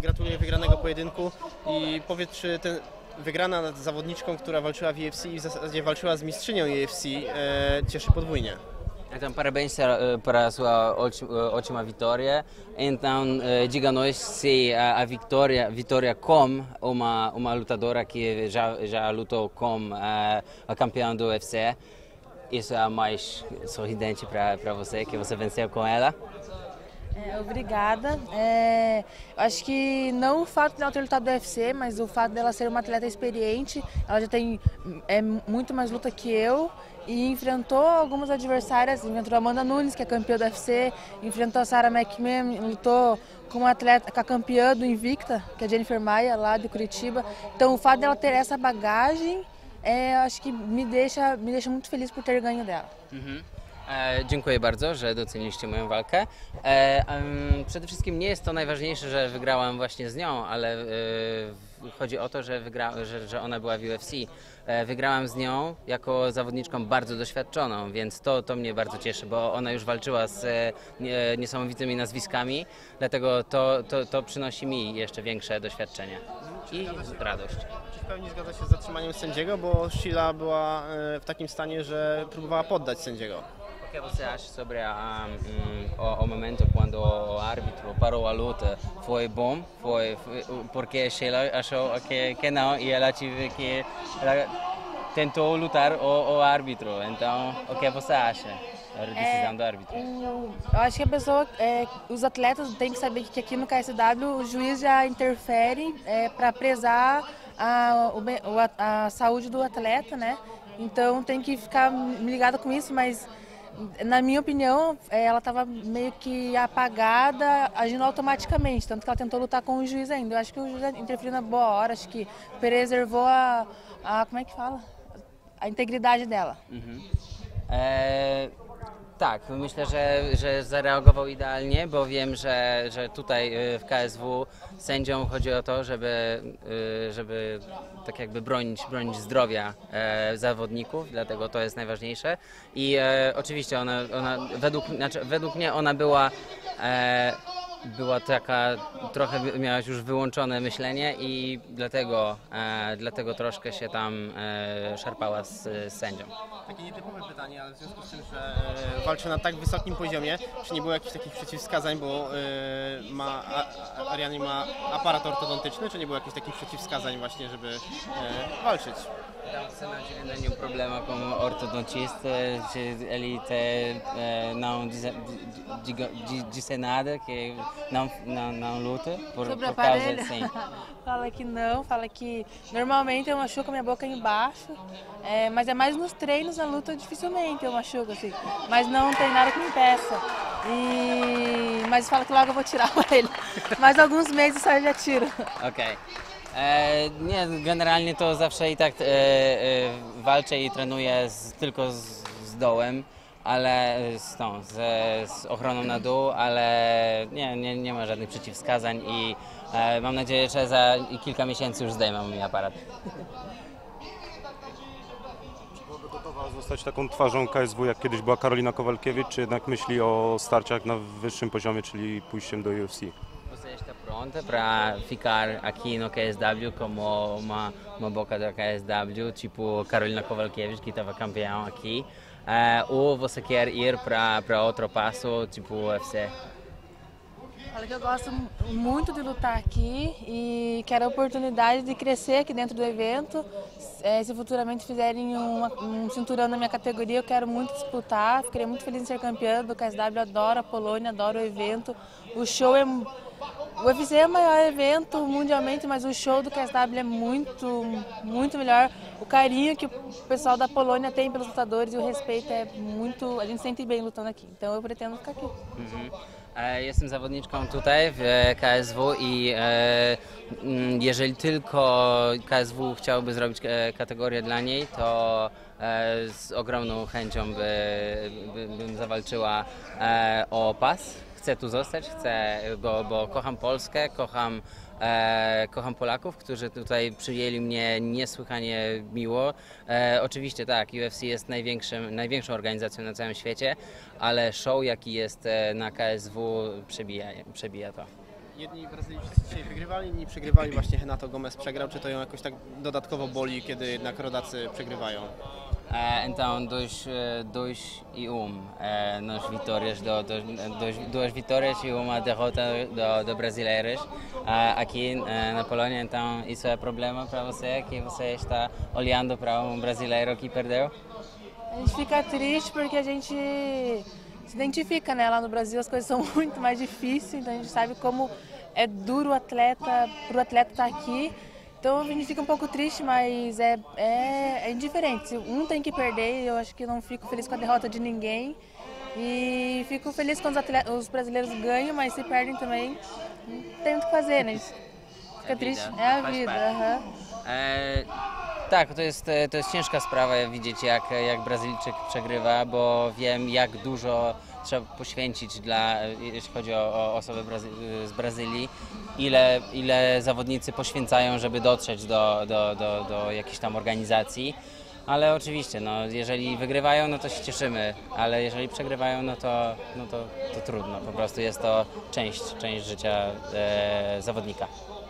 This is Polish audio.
gratuluję wygranego pojedynku i powiedz, czy wygrana nad zawodniczką, która walczyła w UFC i w zasadzie walczyła z mistrzynią UFC, cieszy podwójnie. Então, parabéns para a sua ótima vitória. Então, diga-nos se a Vitória como uma lutadora que já lutou como a campeã do UFC, isso é mais sorridente para você, que você venceu com ela? Obrigada. Eu acho que não o fato dela ter lutado do UFC, mas o fato dela ser uma atleta experiente. Ela já tem muito mais luta que eu e enfrentou algumas adversárias. Enfrentou a Amanda Nunes, que é campeã do UFC, enfrentou a Sarah McMahon, lutou com uma atleta, com a campeã do Invicta, que é a Jennifer Maia, lá de Curitiba. Então o fato dela ter essa bagagem, acho que me deixa muito feliz por ter ganho dela. Dziękuję bardzo, że doceniliście moją walkę. Przede wszystkim nie jest to najważniejsze, że wygrałam właśnie z nią, ale chodzi o to, że ona była w UFC. Wygrałam z nią jako zawodniczką bardzo doświadczoną, więc to mnie bardzo cieszy, bo ona już walczyła z niesamowitymi nazwiskami, dlatego to przynosi mi jeszcze większe doświadczenie i radość. Czy w pełni zgadza się z zatrzymaniem sędziego, bo Sheila była w takim stanie, że próbowała poddać sędziego? O que você acha sobre o momento quando o árbitro parou a luta? Foi bom? Foi porque Sheila achou que não e ela tentou lutar o árbitro. Então, o que você acha da decisão do árbitro? Eu acho que a pessoa, os atletas têm que saber que aqui no KSW o juiz já interfere para prezar a saúde do atleta, né? Então tem que ficar ligada com isso, mas na minha opinião, ela estava meio que apagada, agindo automaticamente, tanto que ela tentou lutar com o juiz ainda. Eu acho que o juiz interferiu na boa hora, acho que preservou como é que fala? A integridade dela. Tak, myślę, że zareagował idealnie, bo wiem, że tutaj w KSW sędziom chodzi o to, żeby tak jakby bronić zdrowia zawodników, dlatego to jest najważniejsze. I oczywiście ona według mnie ona była taka, trochę miałaś już wyłączone myślenie i dlatego troszkę się tam szarpała z sędzią. Takie nietypowe pytanie, ale w związku z tym, że walczy na tak wysokim poziomie, czy nie było jakichś takich przeciwwskazań, bo Ariane ma aparat ortodontyczny, czy nie było jakichś takich przeciwwskazań właśnie, żeby walczyć? Você não tinha nenhum problema com o ortodontista, ele não disse nada, que não luta por causa assim. Fala que não, fala que normalmente eu machuco a minha boca embaixo, mas é mais nos treinos, na luta dificilmente eu machuco assim, mas não tem nada que me impeça. Mas fala que logo eu vou tirar ele, mais alguns meses só eu já tiro. Okay. Nie, generalnie to zawsze i tak walczę i trenuję tylko z dołem, ale z ochroną na dół, ale nie ma żadnych przeciwwskazań i mam nadzieję, że za kilka miesięcy już zdejmę mi aparat. Czy byłaby gotowa zostać taką twarzą KSW, jak kiedyś była Karolina Kowalkiewicz, czy jednak myśli o starciach na wyższym poziomie, czyli pójściem do UFC? Você está pronta para ficar aqui no KSW como uma boca do KSW, tipo Carolina Kowalkiewicz, que estava campeão aqui, ou você quer ir para outro passo, tipo UFC? Olha que eu gosto muito de lutar aqui e quero a oportunidade de crescer aqui dentro do evento. Se futuramente fizerem um cinturão na minha categoria, eu quero muito disputar. Ficaria muito feliz em ser campeã do KSW, adoro a Polônia, adoro o evento. O show o UFC é o maior evento mundialmente, mas o show do KSW é muito melhor. O carinho que o pessoal da Polônia tem pelos lutadores e o respeito é muito... A gente se sente bem lutando aqui, então eu pretendo ficar aqui. Jestem zawodniczką tutaj w KSW i jeżeli tylko KSW chciałoby zrobić kategorię dla niej, to z ogromną chęcią bym zawalczyła o pas. Chcę tu zostać, bo kocham Polskę, kocham Polaków, którzy tutaj przyjęli mnie niesłychanie miło. Oczywiście tak, UFC jest największą organizacją na całym świecie, ale show jaki jest na KSW przebija to. Jedni Brazylijczycy dzisiaj wygrywali wygrywali i przegrywali, właśnie Renato Gomes przegrał, czy to ją jakoś tak dodatkowo boli, kiedy jednak rodacy przegrywają? Então, nas vitórias, duas vitórias e uma derrota do brasileiros aqui na Polônia. Então, isso é problema para você, que você está olhando para brasileiro que perdeu? A gente fica triste porque a gente se identifica, né? Lá no Brasil as coisas são muito mais difíceis, então a gente sabe como é duro pro atleta estar aqui. Então a gente fica um pouco triste, mas é indiferente. Se um tem que perder, eu acho que não fico feliz com a derrota de ninguém. E fico feliz quando os brasileiros ganham, mas se perdem também, não tem muito o que fazer, né? Fica triste. É a vida. Tak, to jest ciężka sprawa widzieć, jak Brazylijczyk przegrywa, bo wiem, jak dużo trzeba poświęcić, jeśli chodzi o osoby z Brazylii, ile zawodnicy poświęcają, żeby dotrzeć do jakiejś tam organizacji. Ale oczywiście, no, jeżeli wygrywają, no to się cieszymy, ale jeżeli przegrywają, no to trudno. Po prostu jest to część życia zawodnika.